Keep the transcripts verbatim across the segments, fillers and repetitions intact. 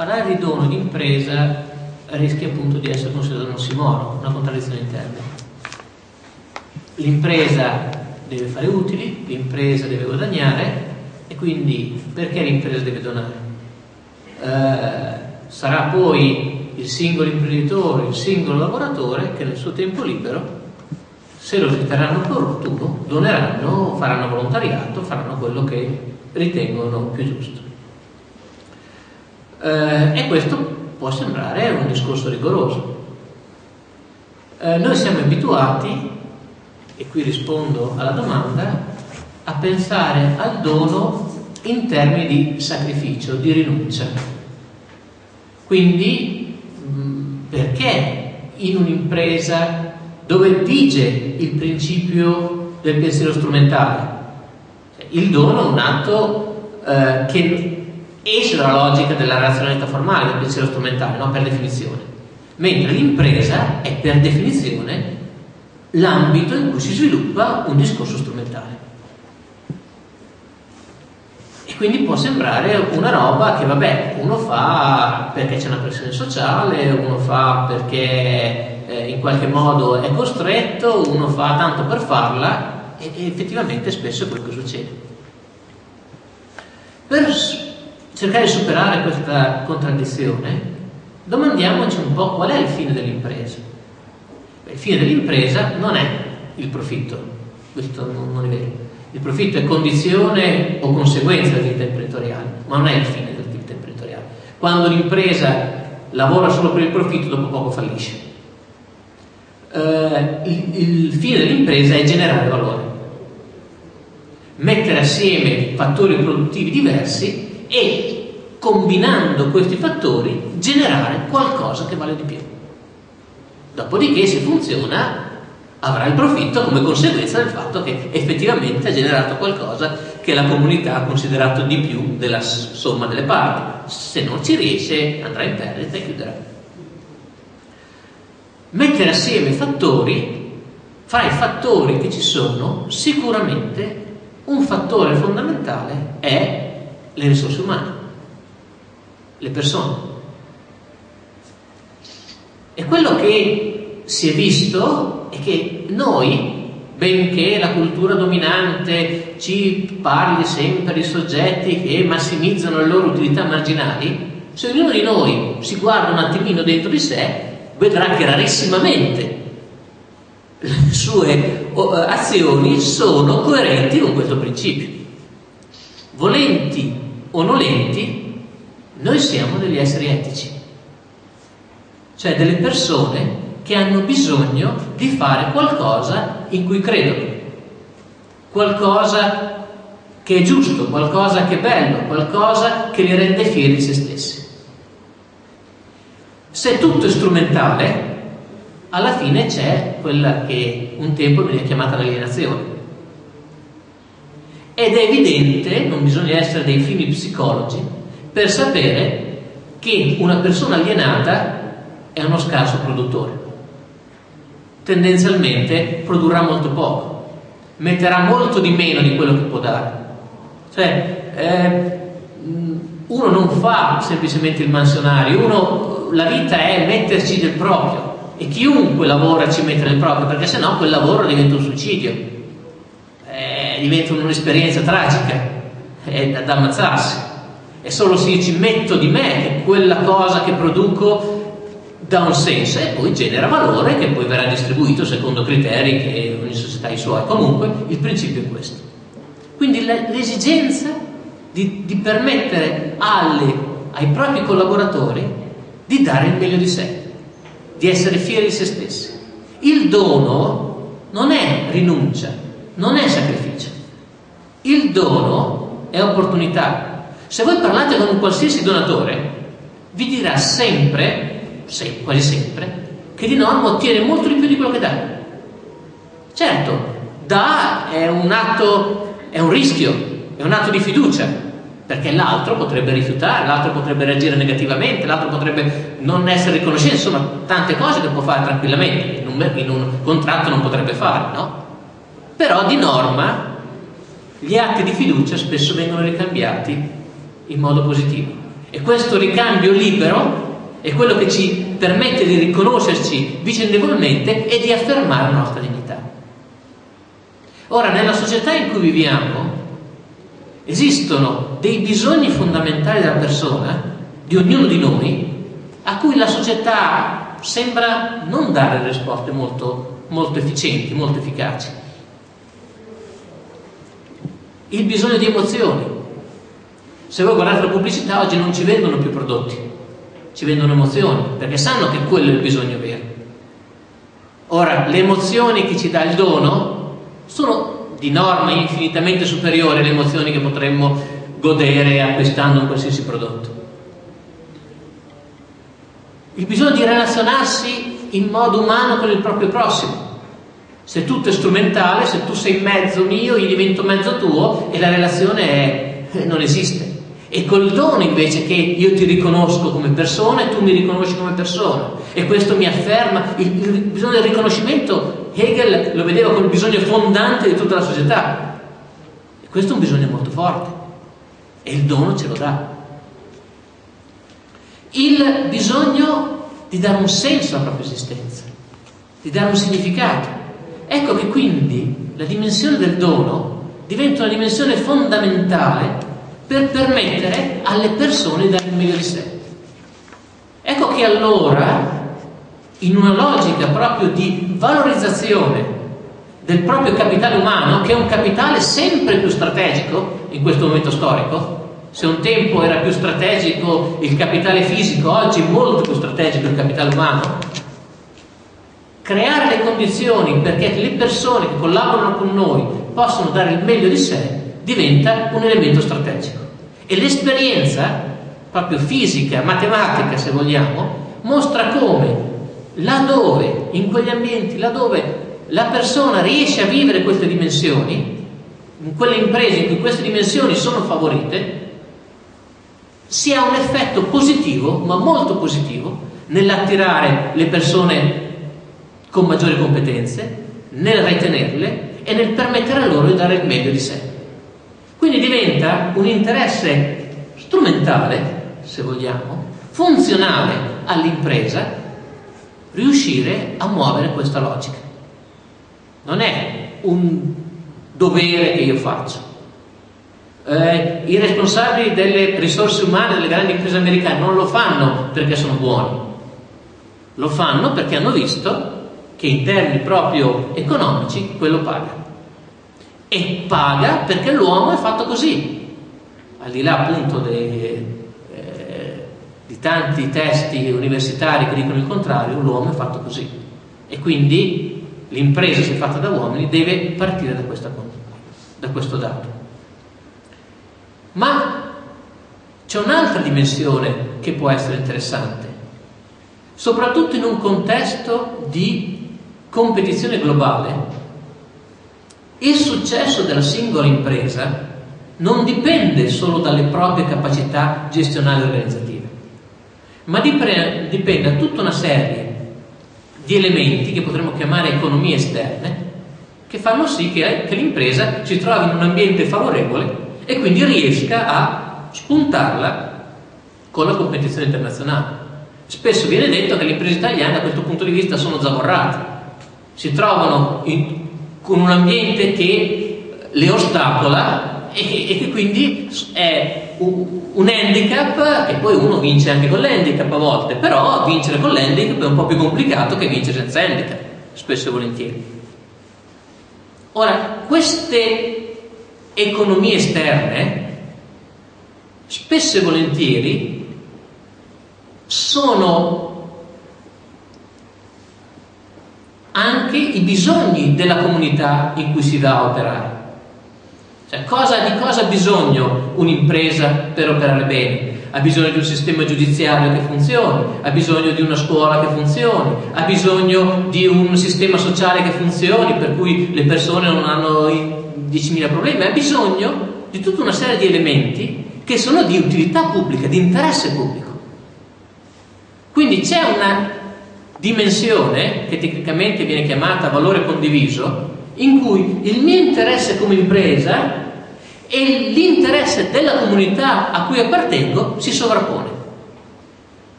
parlare di dono di impresa rischia appunto di essere considerato un ossimoro, una contraddizione in termini. L'impresa deve fare utili, l'impresa deve guadagnare, e quindi perché l'impresa deve donare? Eh, sarà poi il singolo imprenditore, il singolo lavoratore che nel suo tempo libero, se lo riterranno opportuno, doneranno, faranno volontariato, faranno quello che ritengono più giusto. Eh, e questo può sembrare un discorso rigoroso. Eh, noi siamo abituati, e qui rispondo alla domanda, a pensare al dono in termini di sacrificio, di rinuncia. Quindi mh, perché in un'impresa dove vige il principio del pensiero strumentale, il dono è un atto eh, che esce dalla logica della razionalità formale, del pensiero strumentale, no? Per definizione, mentre l'impresa è per definizione l'ambito in cui si sviluppa un discorso strumentale. E quindi può sembrare una roba che, vabbè, uno fa perché c'è una pressione sociale, uno fa perché eh, in qualche modo è costretto, uno fa tanto per farla, e, e effettivamente spesso è quello che succede. Per cercare di superare questa contraddizione, domandiamoci un po' qual è il fine dell'impresa. Il fine dell'impresa non è il profitto, questo non è vero. Il profitto è condizione o conseguenza dell'attività imprenditoriale, ma non è il fine dell'attività imprenditoriale. Quando l'impresa lavora solo per il profitto, dopo poco fallisce. Eh, il, il fine dell'impresa è generare valore, mettere assieme fattori produttivi diversi e, combinando questi fattori, generare qualcosa che vale di più. Dopodiché, se funziona, avrà il profitto come conseguenza del fatto che effettivamente ha generato qualcosa che la comunità ha considerato di più della somma delle parti. Se non ci riesce, andrà in perdita e chiuderà. Mettere assieme fattori, fra i fattori che ci sono, sicuramente un fattore fondamentale è le risorse umane, le persone. E quello che si è visto è che noi, benché la cultura dominante ci parli sempre di soggetti che massimizzano le loro utilità marginali, se ognuno di noi si guarda un attimino dentro di sé, vedrà che rarissimamente le sue azioni sono coerenti con questo principio. Volenti o nolenti, noi siamo degli esseri etici, cioè delle persone che hanno bisogno di fare qualcosa in cui credono, qualcosa che è giusto, qualcosa che è bello, qualcosa che li rende fieri di se stessi. Se tutto è strumentale, alla fine c'è quella che un tempo veniva chiamata l'alienazione. Ed è evidente, non bisogna essere dei fini psicologi per sapere che una persona alienata è uno scarso produttore. Tendenzialmente produrrà molto poco, metterà molto di meno di quello che può dare. Cioè, eh, uno non fa semplicemente il mansionario, uno, la vita è metterci del proprio, e chiunque lavora ci mette del proprio, perché sennò quel lavoro diventa un suicidio, eh, diventa un'esperienza tragica, è da, da ammazzarsi. È solo se io ci metto di me che quella cosa che produco dà un senso e poi genera valore che poi verrà distribuito secondo criteri che ogni società ha i suoi. Comunque il principio è questo. Quindi l'esigenza di, di permettere alle, ai propri collaboratori di dare il meglio di sé, di essere fieri di se stessi. Il dono non è rinuncia, non è sacrificio. Il dono è opportunità. Se voi parlate con un qualsiasi donatore, vi dirà sempre, Se, quasi sempre, che di norma ottiene molto di più di quello che dà. Certo, dà è un atto, è un rischio, è un atto di fiducia, perché l'altro potrebbe rifiutare, l'altro potrebbe reagire negativamente, l'altro potrebbe non essere riconoscente, insomma tante cose che può fare tranquillamente, in un, in un contratto non potrebbe fare, no? Però di norma gli atti di fiducia spesso vengono ricambiati in modo positivo. E questo ricambio libero è quello che ci permette di riconoscerci vicendevolmente e di affermare la nostra dignità. Ora, nella società in cui viviamo esistono dei bisogni fondamentali della persona, di ognuno di noi, a cui la società sembra non dare risposte molto, molto efficienti, molto efficaci. Il bisogno di emozioni. Se voi guardate la pubblicità, oggi non ci vendono più prodotti, ci vendono emozioni, perché sanno che quello è il bisogno vero. Ora, le emozioni che ci dà il dono sono di norma infinitamente superiori alle emozioni che potremmo godere acquistando un qualsiasi prodotto. Il bisogno di relazionarsi in modo umano con il proprio prossimo. Se tutto è strumentale, se tu sei mezzo mio, io divento mezzo tuo e la relazione è, non esiste. E col dono invece che io ti riconosco come persona e tu mi riconosci come persona, e questo mi afferma il, il bisogno del riconoscimento. Hegel lo vedeva come il bisogno fondante di tutta la società, e questo è un bisogno molto forte e il dono ce lo dà. Il bisogno di dare un senso alla propria esistenza, di dare un significato. Ecco che quindi la dimensione del dono diventa una dimensione fondamentale per permettere alle persone di dare il meglio di sé. Ecco che allora, in una logica proprio di valorizzazione del proprio capitale umano, che è un capitale sempre più strategico in questo momento storico, se un tempo era più strategico il capitale fisico, oggi è molto più strategico il capitale umano, creare le condizioni perché le persone che collaborano con noi possano dare il meglio di sé diventa un elemento strategico. E l'esperienza, proprio fisica, matematica se vogliamo, mostra come laddove, in quegli ambienti, laddove la persona riesce a vivere queste dimensioni, in quelle imprese in cui queste dimensioni sono favorite, si ha un effetto positivo, ma molto positivo, nell'attirare le persone con maggiori competenze, nel retenerle e nel permettere a loro di dare il meglio di sé. Quindi diventa un interesse strumentale, se vogliamo, funzionale all'impresa, riuscire a muovere questa logica. Non è un dovere che io faccio. Eh, I responsabili delle risorse umane delle grandi imprese americane non lo fanno perché sono buoni, lo fanno perché hanno visto che in termini proprio economici quello paga. E paga perché l'uomo è fatto così, al di là appunto dei, eh, di tanti testi universitari che dicono il contrario, l'uomo è fatto così. E quindi l'impresa, se fatta da uomini, deve partire da, questa, da questo dato. Ma c'è un'altra dimensione che può essere interessante, soprattutto in un contesto di competizione globale. Il successo della singola impresa non dipende solo dalle proprie capacità gestionali e organizzative, ma dipende da tutta una serie di elementi che potremmo chiamare economie esterne, che fanno sì che, che l'impresa si trovi in un ambiente favorevole e quindi riesca a spuntarla con la competizione internazionale. Spesso viene detto che le imprese italiane da questo punto di vista sono zavorrate, si trovano in, con un ambiente che le ostacola e, e che quindi è un, un handicap, che poi uno vince anche con l'handicap a volte, però vincere con l'handicap è un po' più complicato che vincere senza handicap, spesso e volentieri. Ora, queste economie esterne spesso e volentieri sono anche i bisogni della comunità in cui si va a operare. Cioè, cosa, di cosa ha bisogno un'impresa per operare bene? Ha bisogno di un sistema giudiziario che funzioni, ha bisogno di una scuola che funzioni, ha bisogno di un sistema sociale che funzioni, per cui le persone non hanno diecimila problemi, ha bisogno di tutta una serie di elementi che sono di utilità pubblica, di interesse pubblico. Quindi c'è una dimensione che tecnicamente viene chiamata valore condiviso, in cui il mio interesse come impresa e l'interesse della comunità a cui appartengo si sovrappone.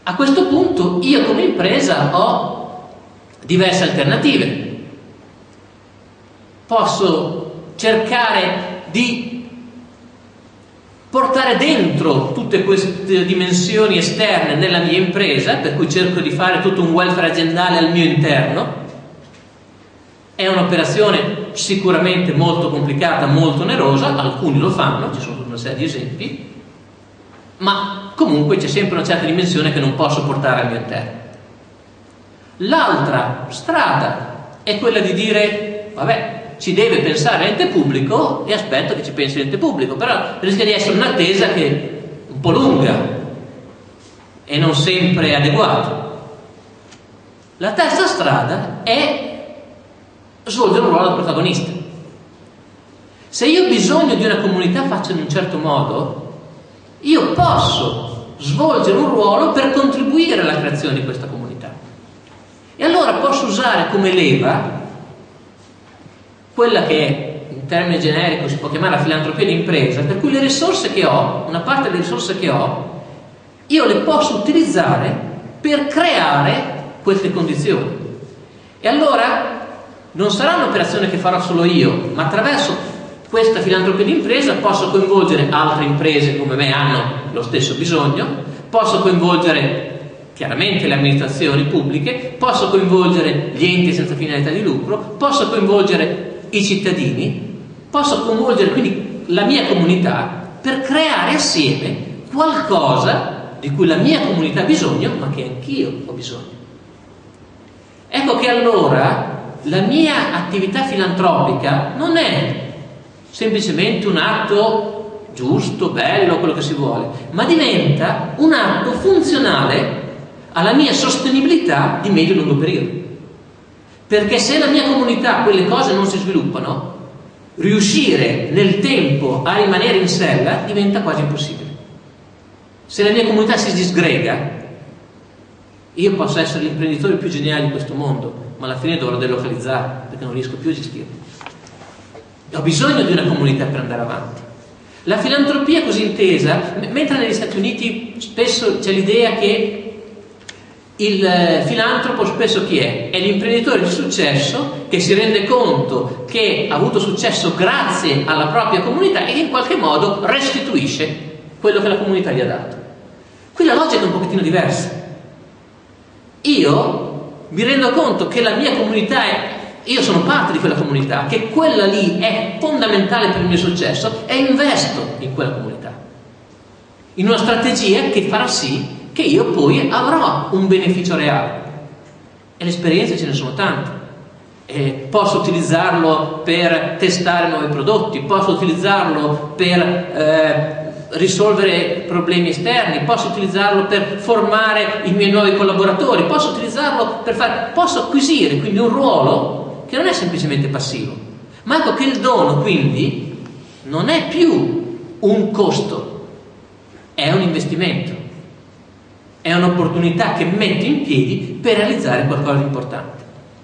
A questo punto io come impresa ho diverse alternative. Posso cercare di portare dentro tutte queste dimensioni esterne nella mia impresa, per cui cerco di fare tutto un welfare aziendale al mio interno. È un'operazione sicuramente molto complicata, molto onerosa, alcuni lo fanno, ci sono tutta una serie di esempi, ma comunque c'è sempre una certa dimensione che non posso portare al mio interno. L'altra strada è quella di dire, vabbè, ci deve pensare l'ente pubblico e aspetto che ci pensi l'ente pubblico, però rischia di essere un'attesa che è un po' lunga e non sempre adeguata. La terza strada è svolgere un ruolo da protagonista. Se io ho bisogno di una comunità fatta in un certo modo, io posso svolgere un ruolo per contribuire alla creazione di questa comunità. E allora posso usare come leva quella che in termini generico si può chiamare la filantropia di impresa, per cui le risorse che ho, una parte delle risorse che ho, io le posso utilizzare per creare queste condizioni. E allora non sarà un'operazione che farò solo io, ma attraverso questa filantropia di impresa posso coinvolgere altre imprese come me hanno lo stesso bisogno, posso coinvolgere chiaramente le amministrazioni pubbliche, posso coinvolgere gli enti senza finalità di lucro, posso coinvolgere i cittadini, posso coinvolgere quindi la mia comunità per creare assieme qualcosa di cui la mia comunità ha bisogno, ma che anch'io ho bisogno. Ecco che allora la mia attività filantropica non è semplicemente un atto giusto, bello, quello che si vuole, ma diventa un atto funzionale alla mia sostenibilità di medio e lungo periodo. Perché se la mia comunità quelle cose non si sviluppano, riuscire nel tempo a rimanere in sella diventa quasi impossibile. Se la mia comunità si disgrega, io posso essere l'imprenditore più geniale di questo mondo, ma alla fine dovrò delocalizzare perché non riesco più a gestire. Ho bisogno di una comunità per andare avanti. La filantropia così intesa, mentre negli Stati Uniti spesso c'è l'idea che il filantropo spesso chi è? È l'imprenditore di successo che si rende conto che ha avuto successo grazie alla propria comunità e che in qualche modo restituisce quello che la comunità gli ha dato. Qui la logica è un pochettino diversa. Io mi rendo conto che la mia comunità è, io sono parte di quella comunità, che quella lì è fondamentale per il mio successo e investo in quella comunità, in una strategia che farà sì che io poi avrò un beneficio reale. E le esperienze ce ne sono tante. E posso utilizzarlo per testare nuovi prodotti, posso utilizzarlo per eh, risolvere problemi esterni, posso utilizzarlo per formare i miei nuovi collaboratori, posso utilizzarlo per fare, posso acquisire quindi un ruolo che non è semplicemente passivo. Ma ecco che il dono quindi non è più un costo, è un investimento. È un'opportunità che metto in piedi per realizzare qualcosa di importante.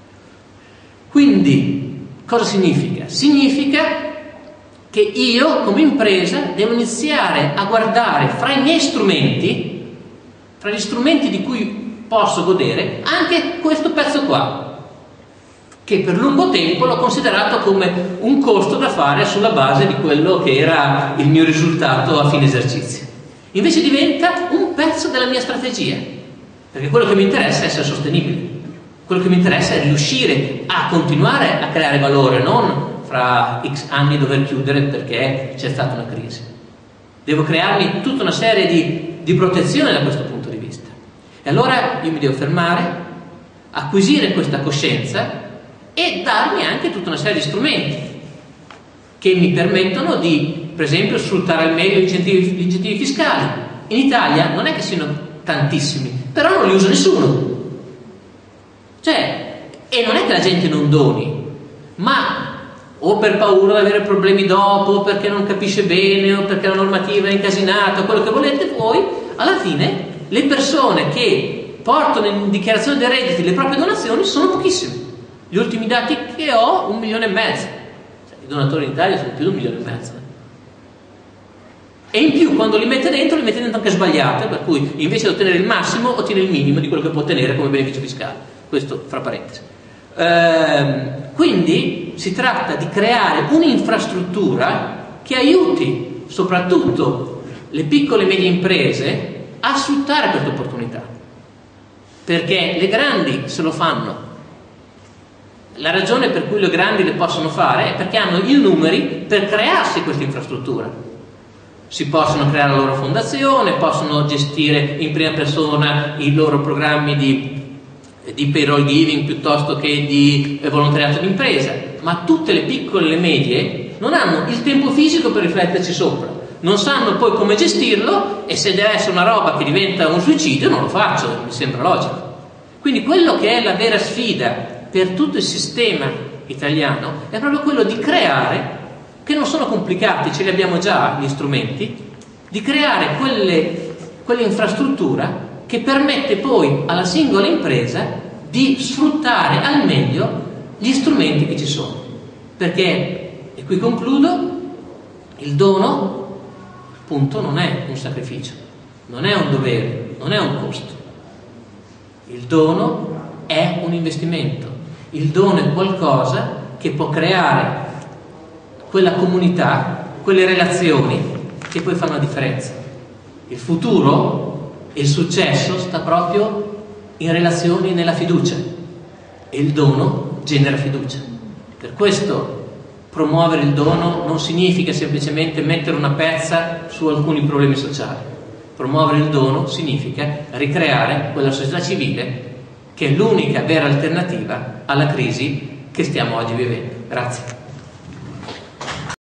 Quindi, cosa significa? Significa che io, come impresa, devo iniziare a guardare fra i miei strumenti, fra gli strumenti di cui posso godere, anche questo pezzo qua, che per lungo tempo l'ho considerato come un costo da fare sulla base di quello che era il mio risultato a fine esercizio. Invece diventa un pezzo della mia strategia, perché quello che mi interessa è essere sostenibile, quello che mi interessa è riuscire a continuare a creare valore, non fra X anni dover chiudere perché c'è stata una crisi. Devo crearmi tutta una serie di, di protezioni da questo punto di vista. E allora io mi devo fermare, acquisire questa coscienza e darmi anche tutta una serie di strumenti che mi permettono di, per esempio, sfruttare al meglio gli incentivi, gli incentivi fiscali. In Italia non è che siano tantissimi, però non li usa nessuno. Cioè, e non è che la gente non doni, ma o per paura di avere problemi dopo, o perché non capisce bene, o perché la normativa è incasinata, quello che volete voi, alla fine le persone che portano in dichiarazione dei redditi le proprie donazioni sono pochissime. Gli ultimi dati che ho, un milione e mezzo. Cioè, i donatori in Italia sono più di un milione e mezzo. E in più, quando li mette dentro, li mette dentro anche sbagliate, per cui invece di ottenere il massimo, ottiene il minimo di quello che può ottenere come beneficio fiscale. Questo fra parentesi. Ehm, quindi si tratta di creare un'infrastruttura che aiuti soprattutto le piccole e medie imprese a sfruttare queste opportunità, perché le grandi se lo fanno. La ragione per cui le grandi le possono fare è perché hanno i numeri per crearsi questa infrastruttura. Si possono creare la loro fondazione, possono gestire in prima persona i loro programmi di, di payroll giving piuttosto che di volontariato d'impresa, ma tutte le piccole e le medie non hanno il tempo fisico per rifletterci sopra, non sanno poi come gestirlo, e se deve essere una roba che diventa un suicidio non lo faccio, mi sembra logico. Quindi quello che è la vera sfida per tutto il sistema italiano è proprio quello di creare, che non sono complicati, ce li abbiamo già gli strumenti, di creare quelle, quell'infrastruttura che permette poi alla singola impresa di sfruttare al meglio gli strumenti che ci sono. Perché, e qui concludo, il dono appunto non è un sacrificio, non è un dovere, non è un costo. Il dono è un investimento. Il dono è qualcosa che può creare quella comunità, quelle relazioni che poi fanno la differenza. Il futuro e il successo sta proprio in relazioni, nella fiducia, e il dono genera fiducia. Per questo promuovere il dono non significa semplicemente mettere una pezza su alcuni problemi sociali. Promuovere il dono significa ricreare quella società civile che è l'unica vera alternativa alla crisi che stiamo oggi vivendo. Grazie.